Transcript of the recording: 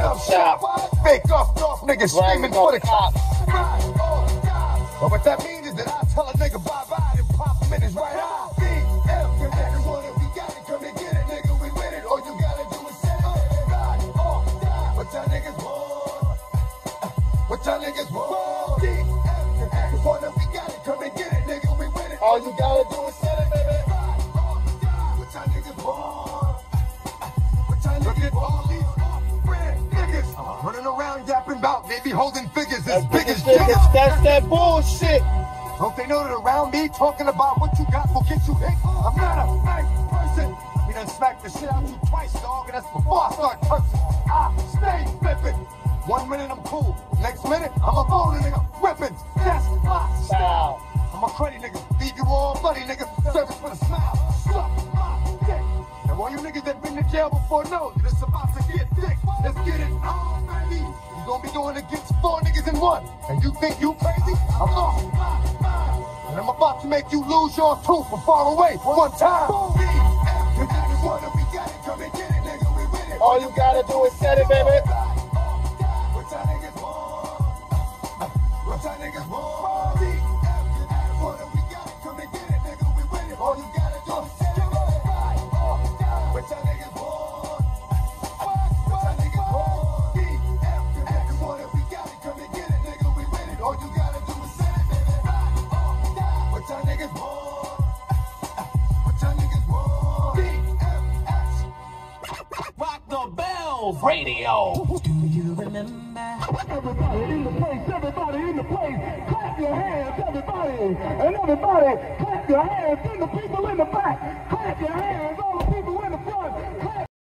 round shop. Fake off niggas screaming for the cops. But what that means is that I tell a nigga bye-bye and pop him in his right eye. BF, if that is what we got it, come and get it, nigga, we win it. All you gotta do is set it. Ride or die. What y'all niggas want? What y'all niggas want? BF, if that is what we got it, come and get it, nigga, we win it. All you gotta do is set it, baby. Ride or die. What y'all niggas want? What y'all niggas want? Running around yapping about, they be holding figures as big as niggas. That's that bullshit. Don't they know that around me talking about what you got will get you hit? I'm not a nice person. We done smacked the shit out you twice, dog, and that's before I start cursing. I stay flipping. 1 minute I'm cool, next minute I'm a bone nigga whipping. That's my style. I'm a cruddy nigga, leave you all bloody nigga. Service for the smile. Suck my dick. And all you niggas that been to jail before know that it's about to get thick. Let's get it on, baby. You gonna be going against 4 niggas in 1. And you think you crazy? I'm lost my mind. And I'm about to make you lose your tooth from far away one time. We got it, come and get it, nigga. We win it. All you gotta do is set it, baby. What y'all niggas want? What y'all niggas want? We got it, come and get it, nigga. We win it. All you gotta do is set it. What y'all niggas want? What y'all niggas want? We got it, come and get it, nigga. We win it. All you gotta do is set it, baby. What y'all niggas want? What y'all niggas want? Rock the Bells Radio. Do you remember? Everybody in the place, everybody in the place, clap your hands, everybody. And everybody, clap your hands. And the people in the back, clap your hands. All the people in the front, clap